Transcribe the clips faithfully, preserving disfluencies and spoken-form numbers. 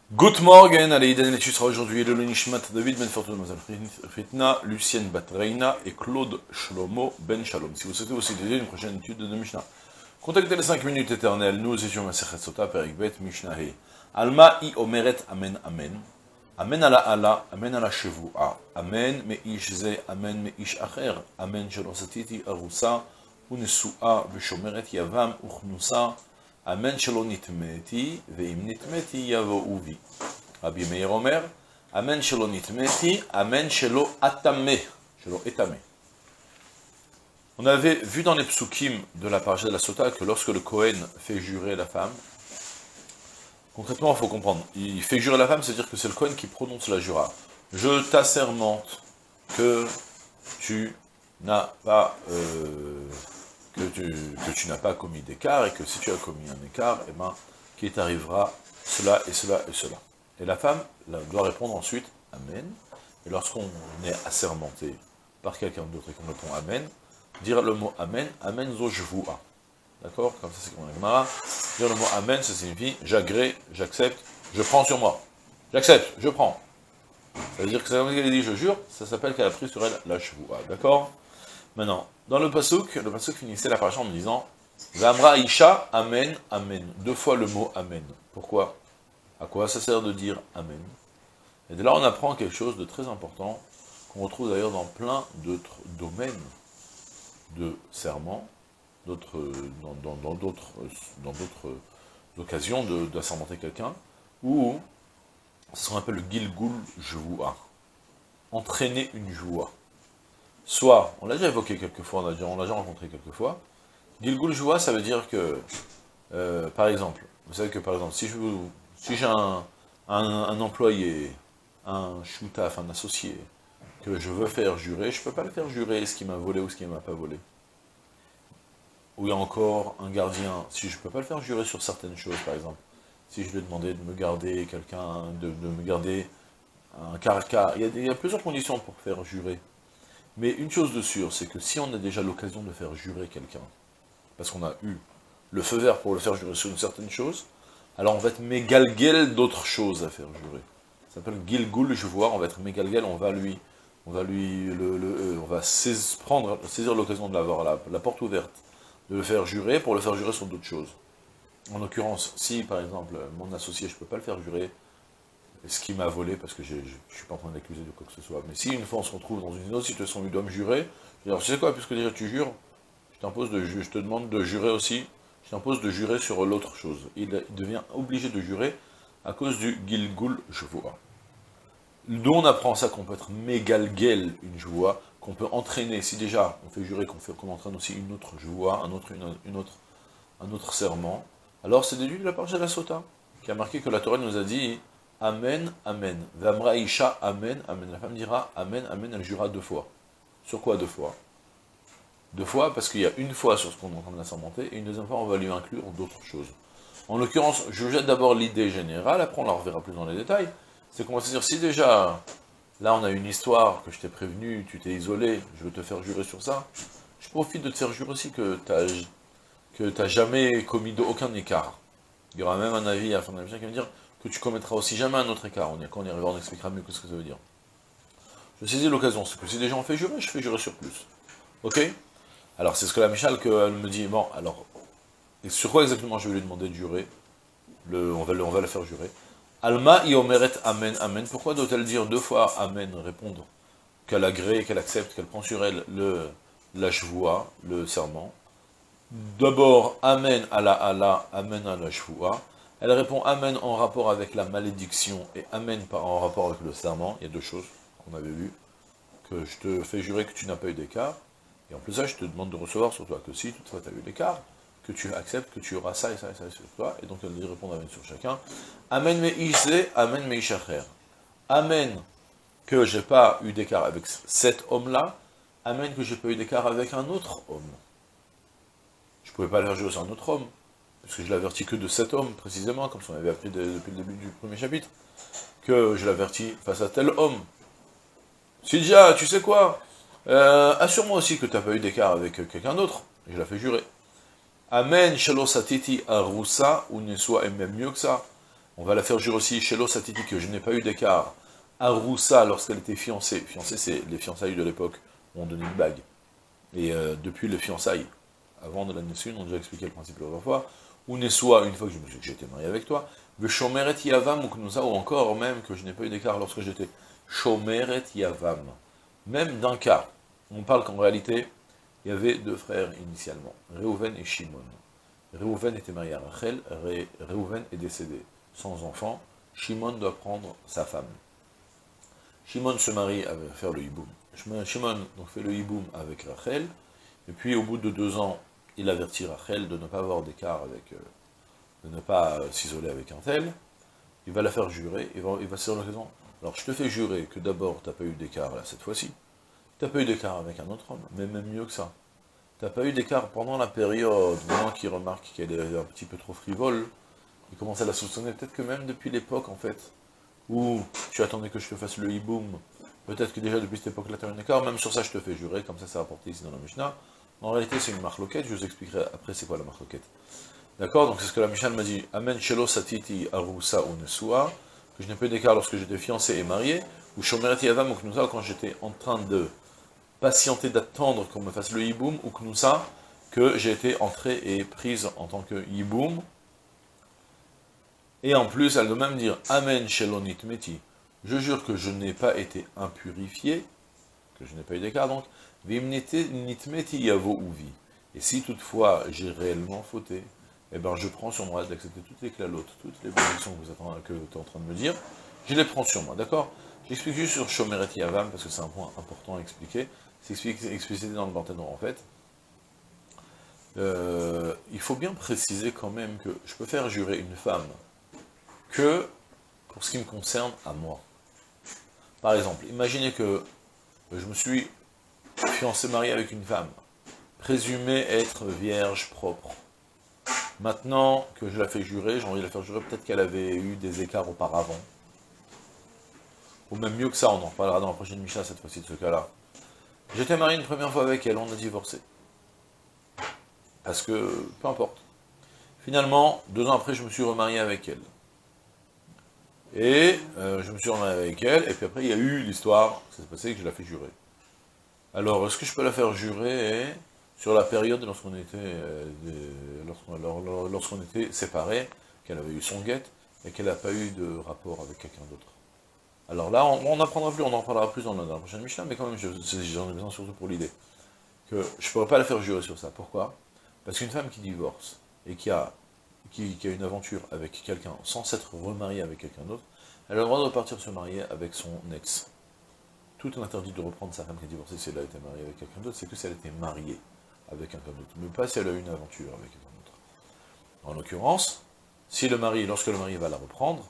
Good morning, allez, Iden l'étude sera aujourd'hui le Nishmat David Ben Fortuna Mazal Fitna, Lucienne Batreina et Claude Shlomo Ben Shalom. Si vous souhaitez aussi dédier une prochaine étude de Mishnah, contactez les cinq minutes éternelles. Nous étions Masechet Sota, Perik Bet, Mishnah He. Alma I Omeret Amen Amen. Amen ala ala, Amen ala Shavua. Amen me ish ze, Amen me ish acher. Amen shelo satiti arusa, unesua v'shomeret yavam uchnusa. Amen shelo nitmeti, ve'im nitmeti yavo uvi. Rabbi Meir Omer, Amen shelo nitmeti, Amen shelo atame, shelo etame. On avait vu dans les psukim de la paracha de la Sota que lorsque le Kohen fait jurer la femme, concrètement il faut comprendre, il fait jurer la femme, c'est-à-dire que c'est le Kohen qui prononce la jura. Je t'assermente que tu n'as pas... Euh, Que tu, que tu n'as pas commis d'écart, et que si tu as commis un écart, eh ben, qu'il t'arrivera cela et cela et cela. Et la femme là, doit répondre ensuite Amen, et lorsqu'on est assermenté par quelqu'un d'autre et qu'on répond Amen, dire le mot Amen, Amen zo jvoua. D'accord? Comme ça c'est comme on a dire le mot Amen, ça signifie j'agrée, j'accepte, je prends sur moi. J'accepte, je prends. Ça veut dire que c'est comme elle dit je jure, ça s'appelle qu'elle a pris sur elle la jvoua. D'accord? Maintenant, dans le pasuk, le pasuk finissait la paracha en me disant Vamra Isha, Amen, Amen. Deux fois le mot Amen. Pourquoi? À quoi ça sert de dire Amen? Et de là, on apprend quelque chose de très important, qu'on retrouve d'ailleurs dans plein d'autres domaines de serment, d'autres, dans d'autres dans, dans occasions d'assermenter quelqu'un, où c'est ce qu'on appelle le Gilgul Jvoua. Entraîner une joie. Soit, on l'a déjà évoqué quelques fois, on l'a déjà, déjà rencontré quelques fois, Gilgul Jvoua, ça veut dire que, euh, par exemple, vous savez que par exemple, si j'ai si un, un, un employé, un choutaf, un associé, que je veux faire jurer, je ne peux pas le faire jurer ce qu'il m'a volé ou ce qu'il ne m'a pas volé. Ou il y a encore un gardien, si je ne peux pas le faire jurer sur certaines choses, par exemple, si je lui ai demandé de me garder quelqu'un, de, de me garder un caractère, il y a, il y a plusieurs conditions pour faire jurer. Mais une chose de sûre, c'est que si on a déjà l'occasion de faire jurer quelqu'un, parce qu'on a eu le feu vert pour le faire jurer sur une certaine chose, alors on va être mégalguel d'autres choses à faire jurer. Ça s'appelle Gilgul Jvoua, on va être mégalguel, on va lui, on va lui, le, le, euh, on va saisis, prendre, saisir l'occasion de l'avoir la, la porte ouverte, de le faire jurer pour le faire jurer sur d'autres choses. En l'occurrence, si par exemple mon associé, je ne peux pas le faire jurer, ce qui m'a volé, parce que je ne suis pas en train de l'accuser de quoi que ce soit. Mais si une fois on se retrouve dans une autre situation où il doit me jurer, je dis, alors tu sais quoi, puisque déjà tu jures, je t'impose de je te demande de jurer aussi, je t'impose de jurer sur l'autre chose. Il, il devient obligé de jurer à cause du Gilgul Jvoua. D'où on apprend ça qu'on peut être mégalguel une joua, qu'on peut entraîner, si déjà on fait jurer qu'on qu'on entraîne aussi une autre joua, un autre, une, une autre, un autre serment, alors c'est déduit de la paracha de la Sota, qui a marqué que la Torah nous a dit Amen, Amen. Vamra Isha, Amen, Amen. La femme dira Amen, Amen, elle jurera deux fois. Sur quoi deux fois? Deux fois parce qu'il y a une fois sur ce qu'on est en train de l'assermenter, et une deuxième fois on va lui inclure d'autres choses. En l'occurrence, je jette d'abord l'idée générale, après on la reverra plus dans les détails. C'est qu'on va se dire, si déjà, là on a une histoire, que je t'ai prévenu, tu t'es isolé, je veux te faire jurer sur ça, je profite de te faire jurer aussi que tu n'as que t'as jamais commis aucun écart. Il y aura même un avis à la fin de la mission qui va me dire que tu commettras aussi jamais un autre écart. On y, quand on y arrivera, on expliquera mieux ce que ça veut dire. Je saisis l'occasion, c'est que si des gens ont fait jurer, je fais jurer sur plus. Ok? Alors c'est ce que la Michal que, me dit, bon, alors, et sur quoi exactement je vais lui demander de jurer? le, on, va le, on va le faire jurer. Alma i omeret amen, amen. Pourquoi doit-elle dire deux fois amen, répondre qu'elle agrée, qu'elle accepte, qu'elle prend sur elle le, la shvoua, le serment? D'abord, amen à la Allah, amen à la shvoua. Elle répond Amen en rapport avec la malédiction et Amen en rapport avec le serment. Il y a deux choses qu'on avait vues. Que je te fais jurer que tu n'as pas eu d'écart. Et en plus ça, je te demande de recevoir sur toi que si toutefois tu as eu l'écart, que tu acceptes que tu auras ça et ça et ça sur toi. Et donc elle dit répondre Amen sur chacun. Amen me ishze, Amen me ishacher. Amen que j'ai pas eu d'écart avec cet homme-là. Amen que j'ai pas eu d'écart avec un autre homme. Je ne pouvais pas le faire jurer sur un autre homme. Parce que je l'avertis que de cet homme, précisément, comme on avait appris de, depuis le début du premier chapitre, que je l'avertis face à tel homme. Si déjà, tu sais quoi, euh, assure-moi aussi que tu n'as pas eu d'écart avec quelqu'un d'autre, et je la fais jurer. Amen, shelo satiti arusa, ou ne soit, et même mieux que ça, On va la faire jurer aussi chez Satiti que je n'ai pas eu d'écart. Aroussa, lorsqu'elle était fiancée. Fiancée, c'est les fiançailles de l'époque où on donnait une bague. Et euh, depuis les fiançailles, avant de la Nessun, on a déjà expliqué le principe la fois. Ou Nessoua, une fois que j'étais marié avec toi. Veshomeret Yavam, ou Knusa, ou encore même que je n'ai pas eu d'écart lorsque j'étais Shomeret Yavam. Même d'un cas, on parle qu'en réalité, il y avait deux frères initialement, Reuven et Shimon. Reuven était marié à Rachel, Ré, Reuven est décédé sans enfant, Shimon doit prendre sa femme. Shimon se marie à faire le hiboum. Shimon donc fait le hiboum avec Rachel, et puis au bout de deux ans, il avertit Rachel de ne pas avoir d'écart avec, euh, de ne pas euh, s'isoler avec un tel. Il va la faire jurer, il va, il va se dire l'occasion. Alors je te fais jurer que d'abord, tu n'as pas eu d'écart là cette fois-ci, tu n'as pas eu d'écart avec un autre homme, mais même mieux que ça. Tu n'as pas eu d'écart pendant la période, moment qu'il remarque qu'elle est un petit peu trop frivole, il commence à la soupçonner, peut-être que même depuis l'époque en fait, où tu attendais que je te fasse le hiboum, peut-être que déjà depuis cette époque-là tu as un écart, même sur ça je te fais jurer, comme ça c'est rapporté ici dans la Mishnah. En réalité c'est une marloquette, je vous expliquerai après c'est quoi la marloquette. D'accord, donc c'est ce que la Mishnah m'a dit, Amen shelo satiti arusa ou nesua, que je n'ai pas eu d'écart lorsque j'étais fiancé et marié, ou shomeret yavam ou knusa, quand j'étais en train de patienter, d'attendre qu'on me fasse le hiboum, ou knusa, que j'ai été entrée et prise en tant que hiboum. Et en plus, elle doit même dire Amen shelonit meti. Je jure que je n'ai pas été impurifié, que je n'ai pas eu d'écart, donc vimnite nitmeti yavo uvi. Et si toutefois j'ai réellement fauté, eh ben je prends sur moi d'accepter toutes les clalotes, toutes les bénédictions que vous êtes en, que tu es en train de me dire, je les prends sur moi, d'accord? J'explique juste sur Shomeret Yavam, parce que c'est un point important à expliquer, c'est explicité dans le Barthénor en fait. Euh, il faut bien préciser quand même que je peux faire jurer une femme que pour ce qui me concerne à moi. Par exemple, imaginez que je me suis fiancé, marié avec une femme, présumée être vierge, propre. Maintenant que je la fais jurer, j'ai envie de la faire jurer, peut-être qu'elle avait eu des écarts auparavant. Ou même mieux que ça, on en reparlera dans la prochaine Mishnah cette fois-ci de ce cas-là. J'étais marié une première fois avec elle, on a divorcé. Parce que, peu importe. Finalement, deux ans après, je me suis remarié avec elle. Et euh, je me suis remarié avec elle, et puis après, il y a eu l'histoire, ça s'est passé que je la fais jurer. Alors, est-ce que je peux la faire jurer sur la période lorsqu'on était, euh, lorsqu'on lorsqu'on était séparés, qu'elle avait eu son guette, et qu'elle n'a pas eu de rapport avec quelqu'un d'autre? Alors là, on n'en apprendra plus, on en parlera plus dans la, dans la prochaine Mishnah, mais quand même, j'en ai besoin surtout pour l'idée. Que je ne pourrais pas la faire jurer sur ça. Pourquoi? Parce qu'une femme qui divorce, et qui a, qui, qui a une aventure avec quelqu'un, sans s'être remariée avec quelqu'un d'autre, elle a le droit de repartir se marier avec son ex. Tout est interdit de reprendre sa femme qui a divorcé si elle a été mariée avec quelqu'un d'autre, c'est que si elle a été mariée avec quelqu'un d'autre, mais pas si elle a eu une aventure avec quelqu'un d'autre. En l'occurrence, si le mari, lorsque le mari va la reprendre,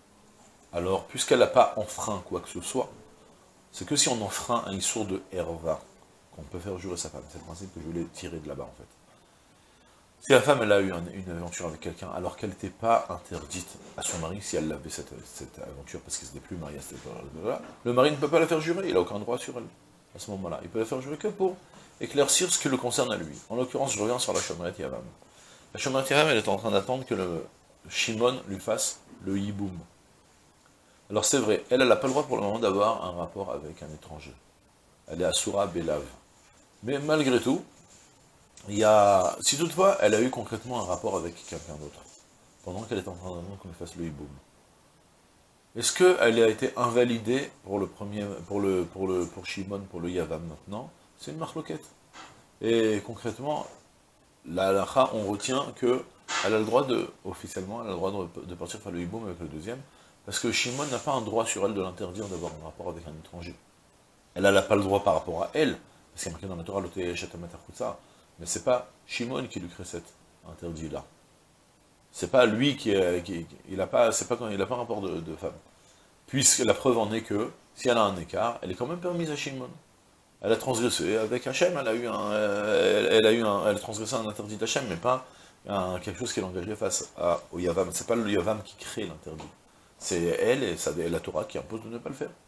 alors, puisqu'elle n'a pas enfreint quoi que ce soit, c'est que si on enfreint un issour de herva, qu'on peut faire jurer sa femme. C'est le principe que je voulais tirer de là-bas, en fait. Si la femme, elle a eu un, une aventure avec quelqu'un, alors qu'elle n'était pas interdite à son mari, si elle avait cette, cette aventure, parce qu'elle n'était plus mariée à cette époque-là, le mari ne peut pas la faire jurer, il n'a aucun droit sur elle, à ce moment-là. Il peut la faire jurer que pour éclaircir ce qui le concerne à lui. En l'occurrence, je reviens sur la Shomeret Yavam. La Shomeret Yavam, elle est en train d'attendre que le Shimon lui fasse le hiboum. Alors c'est vrai, elle, elle n'a pas le droit pour le moment d'avoir un rapport avec un étranger. Elle est Asura Belav. Mais malgré tout, il y a, si toutefois elle a eu concrètement un rapport avec quelqu'un d'autre, pendant qu'elle est en train d'attendre qu'on lui fasse le hiboum, est-ce qu'elle a été invalidée pour le premier, pour le, pour le, pour Shimon, pour le Yavam maintenant? C'est une marloquette. Et concrètement, la halakha, on retient que elle a le droit de, officiellement, elle a le droit de, de partir faire le hiboum avec le deuxième, parce que Shimon n'a pas un droit sur elle de l'interdire d'avoir un rapport avec un étranger. Elle n'a pas le droit par rapport à elle, parce qu'il y a marqué dans la Torah, mais c'est pas Shimon qui lui crée cet interdit-là. C'est pas lui qui, est, qui il a pas, c'est pas quand il a pas un rapport de, de femme. Puisque la preuve en est que, si elle a un écart, elle est quand même permise à Shimon. Elle a transgressé avec Hachem, elle a eu un, elle, elle a eu un, elle a transgressé un interdit d'Hachem, mais pas un, quelque chose qu'elle engageait face à, au Yavam. C'est pas le Yavam qui crée l'interdit. C'est elle et, ça, et la Torah qui impose de ne pas le faire.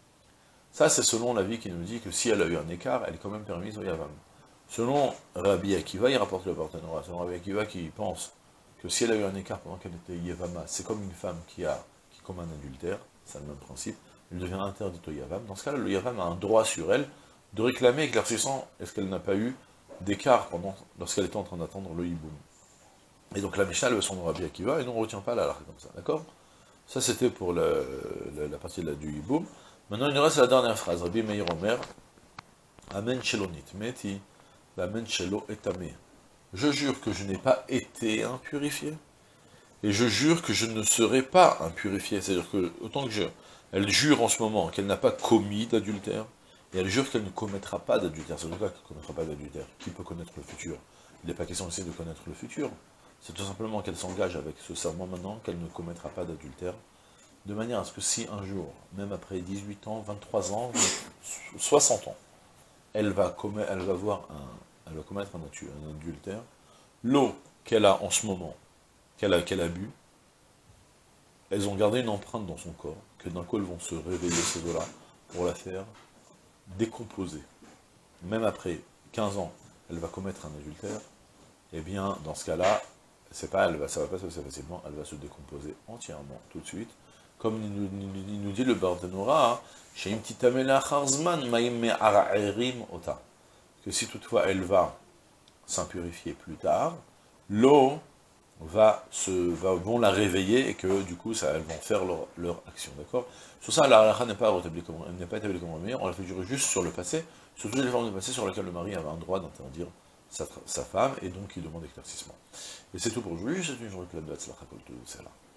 Ça, c'est selon l'avis qui nous dit que si elle a eu un écart, elle est quand même permise au Yavam. Selon Rabbi Akiva, il rapporte le partenariat, selon Rabbi Akiva qui pense que si elle a eu un écart pendant qu'elle était Yavama, c'est comme une femme qui a qui commet un adultère, c'est le même principe, elle devient interdite au Yavam. Dans ce cas-là, le Yavam a un droit sur elle de réclamer éclaircissant est-ce qu'elle n'a pas eu d'écart pendant lorsqu'elle était en train d'attendre le Hiboum. Et donc la Mishnah, elle veut son Rabbi Akiva, et nous on ne retient pas la halakha comme ça, d'accord? Ça c'était pour le, le, la partie de la, du Hiboum. Maintenant il nous reste la dernière phrase, Rabbi Meir Omer, Amen Shelonit Meti, Amen Shelo Etame. Je jure que je n'ai pas été impurifié, et je jure que je ne serai pas impurifié. C'est-à-dire que, autant que je, elle jure en ce moment qu'elle n'a pas commis d'adultère, et elle jure qu'elle ne commettra pas d'adultère. C'est le cas qu'elle ne commettra pas d'adultère. Qui peut connaître le futur? Il n'est pas question ici de connaître le futur. C'est tout simplement qu'elle s'engage avec ce serment maintenant qu'elle ne commettra pas d'adultère, de manière à ce que si un jour, même après dix-huit ans, vingt-trois ans, soixante ans, elle va, commettre, elle va, voir un, elle va commettre un, un adultère, l'eau qu'elle a en ce moment, qu'elle a, qu'elle a bu, elles ont gardé une empreinte dans son corps, que d'un coup elles vont se réveiller ces eaux-là, pour la faire décomposer. Même après quinze ans, elle va commettre un adultère, et bien dans ce cas-là, c'est pas, elle va, ça va pas se passer facilement, elle va se décomposer entièrement, tout de suite, comme il nous, il nous dit le Barthénora, que si toutefois elle va s'impurifier plus tard, l'eau va se, va, vont la réveiller et que du coup ça, elles vont faire leur, leur action, d'accord? Sur ça, la halakha n'est pas établie comme, elle n'est pas établie comme meilleure, on la fait durer juste sur le passé, sur toutes les formes de passé sur lesquelles le mari avait un droit d'interdire sa, sa femme, et donc il demande éclaircissement. Et c'est tout pour aujourd'hui, c'est une journée pleine de Hatzlacha Kol Tov, c'est là.